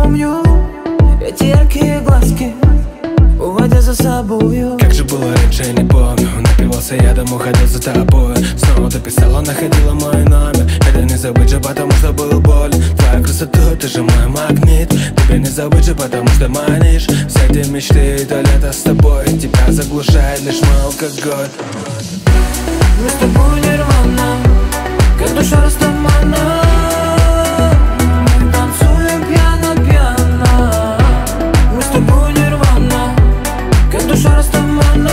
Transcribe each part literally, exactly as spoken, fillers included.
помню эти яркие глазки, уводя за собою. Как же было раньше, я не помню. Напивался я, домой ходил за тобой. Снова ты писала, находила мой номер. Это не забыть же, потому что был болен. Твоя красота, ты же мой магнит. Тебе не забыть же, потому что манишь. Все эти мечты и то лето с тобой. Тебя заглушает лишь мой алкоголь. Мы с тобой нирвана, как душа растамана. Мы танцуем пьяно-пьяно. Мы с тобой нирвана, как душа растамана.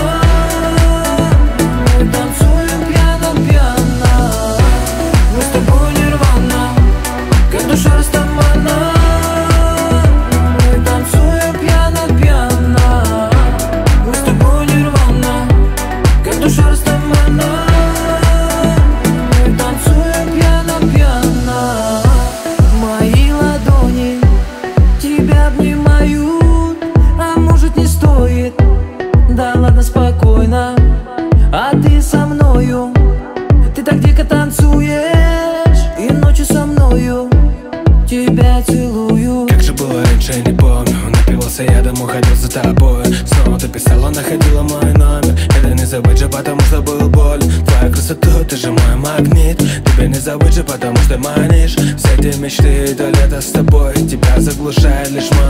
Мы танцуем пьяно-пьяно. Мы с тобой нирвана, как душа растамана. Мы танцуем пьяно-пьяно. Мы с тобой нирвана, как душа растамана. Мы танцуем пьяно-пьяно. Мои ладони тебя обнимают, а может не стоит. Да ладно, спокойно, а ты со мною. Ты так дико танцуешь, и ночью со мною тебя целую. Как же было раньше, я не помню. Напивался я, домой ходил за тобой. Снова ты писала, находила мой номер. Это не забыть же, потому что был болен. Твоя красота, ты же мой магнит. Тебе не забыть же, потому что манишь. Все эти мечты и то лето с тобой. Тебя заглушает лишь мой